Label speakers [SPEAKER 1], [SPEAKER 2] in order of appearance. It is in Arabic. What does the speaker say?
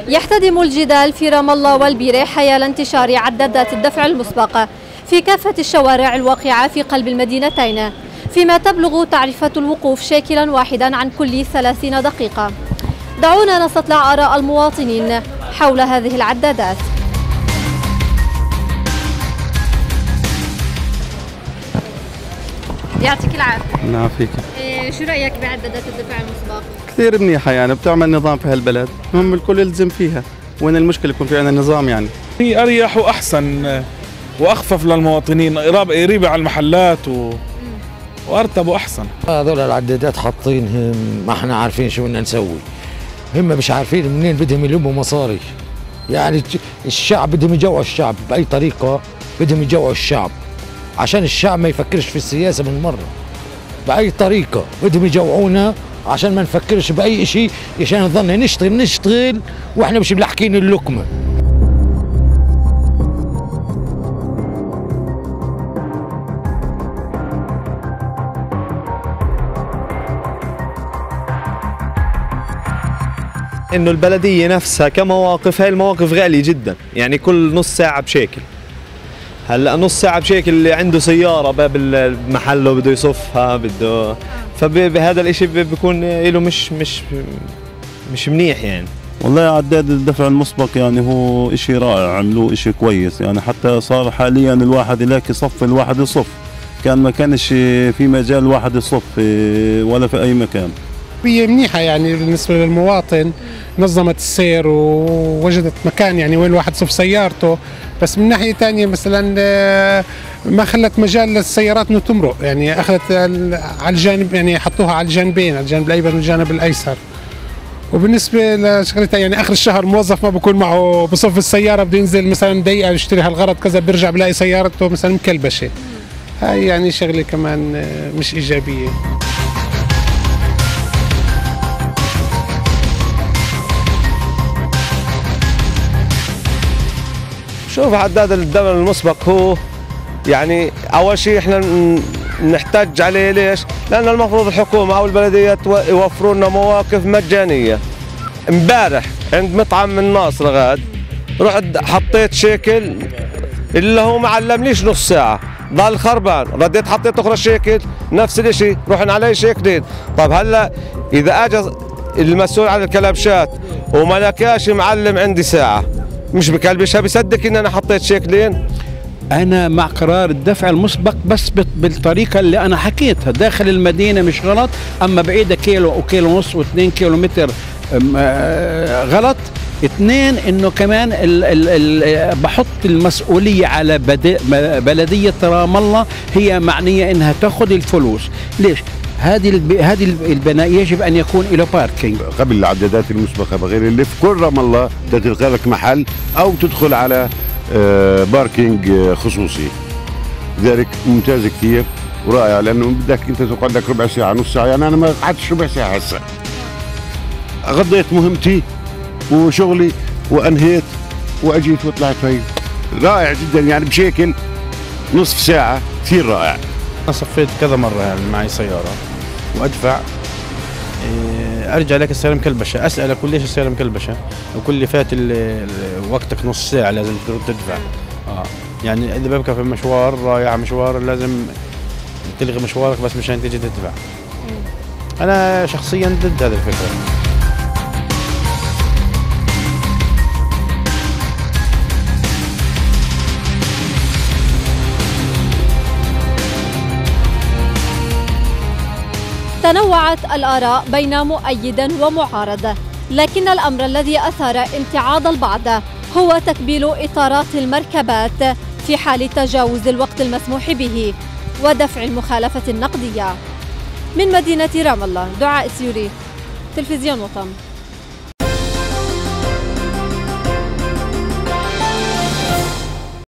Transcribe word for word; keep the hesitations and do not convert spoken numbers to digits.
[SPEAKER 1] يحتدم الجدال في رام الله والبيرة حيال انتشار عدادات الدفع المسبق في كافة الشوارع الواقعة في قلب المدينتين، فيما تبلغ تعرفة الوقوف شاكلا واحدا عن كل ثلاثين دقيقة. دعونا نستطلع آراء المواطنين حول هذه العدادات. يعطيك العافية.
[SPEAKER 2] الله يعافيك.
[SPEAKER 1] إيه شو رأيك بعدادات الدفع المسبق؟
[SPEAKER 2] كثير منيحة، يعني بتعمل نظام في هالبلد، المهم الكل يلزم فيها. وين المشكلة؟ يكون في عندنا نظام، يعني
[SPEAKER 3] هي أريح وأحسن وأخفف للمواطنين، قريبة على المحلات و... وأرتب وأحسن.
[SPEAKER 4] هذول العدادات حاطينهم ما احنا عارفين شو بدنا نسوي، هم مش عارفين منين بدهم يلموا مصاري. يعني الشعب بدهم يجوعوا الشعب بأي طريقة، بدهم يجوعوا الشعب عشان الشعب ما يفكرش في السياسة من مرة. بأي طريقة بدهم يجوعونا عشان ما نفكرش بأي شيء، عشان نظلنا نشتغل نشتغل واحنا مش ملاحقين اللقمة.
[SPEAKER 5] انه البلديه نفسها كمواقف، هاي المواقف غاليه جدا، يعني كل نص ساعه بشكل. هلا نص ساعه بشكل اللي عنده سياره باب محله بده يصفها بده، فبهذا الاشي بيكون له مش مش مش منيح يعني.
[SPEAKER 6] والله عداد الدفع المسبق يعني هو اشي رائع، عملوه اشي كويس، يعني حتى صار حاليا الواحد يلاقي صف الواحد يصف، كان ما كانش في مجال الواحد يصف ولا في اي مكان.
[SPEAKER 7] هي منيحة يعني بالنسبة للمواطن، نظمت السير ووجدت مكان يعني وين الواحد يصف سيارته، بس من ناحية ثانية مثلا ما خلت مجال للسيارات انه تمرق، يعني اخذت على الجانب، يعني حطوها على الجانبين، على الجانب الايمن والجانب الايسر. وبالنسبة لشغلتها يعني اخر الشهر موظف ما بكون معه بصف السيارة، بده ينزل مثلا دقيقة يشتري هالغرض كذا، بيرجع بلاقي سيارته مثلا مكلبشة. هاي يعني شغلة كمان مش ايجابية.
[SPEAKER 8] شوف عداد الدفع المسبق هو يعني اول شيء احنا نحتاج عليه، ليش؟ لان المفروض الحكومه او البلديه يوفروا لنا مواقف مجانيه. امبارح عند مطعم من ناصر غاد رحت حطيت شيكل اللي هو ما علمنيش نص ساعه، ضل خربان، رديت حطيت اخرى شيكل نفس الشيء، رحنا علي شيكلين. طب هلا اذا اجى المسؤول عن الكلبشات وما لقاش معلم عندي ساعه، مش بكلبشها بصدق ان انا حطيت شيكلين.
[SPEAKER 9] انا مع قرار الدفع المسبق بس بالطريقه اللي انا حكيتها، داخل المدينه مش غلط، اما بعيده كيلو او كيلو ونص واثنين كيلو متر غلط. اثنين انه كمان ال ال ال بحط المسؤوليه على بلديه رام الله، هي معنيه انها تاخذ الفلوس. ليش؟ هذه هذه البناء يجب ان يكون له باركينج.
[SPEAKER 10] قبل العدادات المسبقه بغير اللي في كل رام الله تلقى لك محل او تدخل على باركينج خصوصي، لذلك ممتاز كثير ورائع، لانه بدك انت تقعد لك ربع ساعه نص ساعه، يعني انا ما قعدتش ربع ساعه هسه، غضيت مهمتي وشغلي وانهيت واجيت وطلعت. هي رائع جدا يعني بشكل نصف ساعه، كثير رائع.
[SPEAKER 11] أنا صفيت كذا مرة يعني معي سيارة وأدفع، أرجع لك السيارة مكلبشة، أسألك ليش السيارة مكلبشة؟ وكل لي فات وقتك نص ساعة لازم تدفع. آه يعني إذا ببقى في مشوار رايح مشوار لازم تلغي مشوارك بس مشان تيجي تدفع. أنا شخصيا ضد هذه الفكرة.
[SPEAKER 1] تنوعت الآراء بين مؤيد ومعارض، لكن الأمر الذي أثار امتعاض البعض هو تكبيل إطارات المركبات في حال تجاوز الوقت المسموح به ودفع المخالفة النقدية. من مدينة رام الله، دعاء السيوري، تلفزيون وطن.